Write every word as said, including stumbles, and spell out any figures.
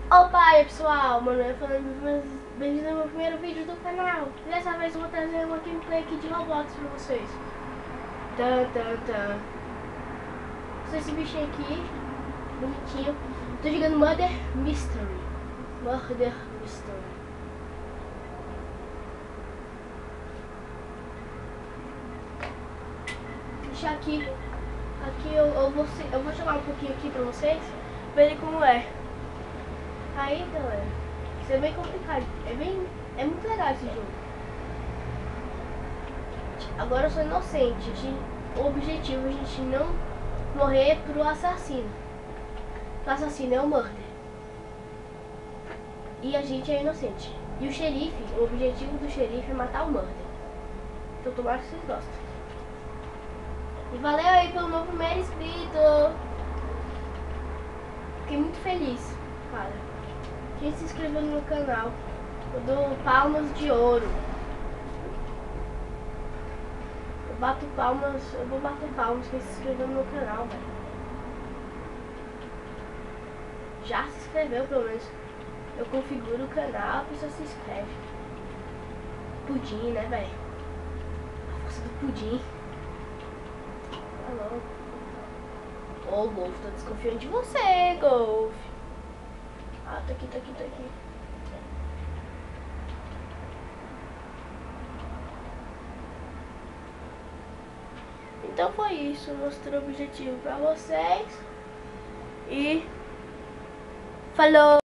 Opa, aí pessoal, mano, eu falando bem-vindo ao meu primeiro vídeo do canal. Dessa vez eu vou trazer uma gameplay aqui de Roblox pra vocês. Tan, tan, tan. Esse bichinho aqui, bonitinho. Tô jogando Murder Mystery. Murder Mystery. Deixar aqui. Aqui eu, eu, vou, eu vou jogar um pouquinho aqui pra vocês, verem como é. Aí galera, isso é bem complicado, é bem, é muito legal esse jogo. Agora eu sou inocente, o objetivo é a gente não morrer pro assassino. O assassino é o Murder. E a gente é inocente. E o xerife, o objetivo do xerife é matar o Murder. Então tomara que vocês gostem. E valeu aí pelo meu primeiro inscrito. Fiquei muito feliz, cara. Quem se inscreveu no meu canal, eu dou palmas de ouro. Eu bato palmas, eu vou bater palmas quem se inscreveu no meu canal, velho. Já se inscreveu, pelo menos. Eu configuro o canal, a pessoa se inscreve. Pudim, né, velho? A força do pudim. Alô. Ô, oh, Golf, tô desconfiando de você, Golf. Ah, tá aqui, tá aqui, tá aqui. Então foi isso, mostrei o objetivo pra vocês. E falou!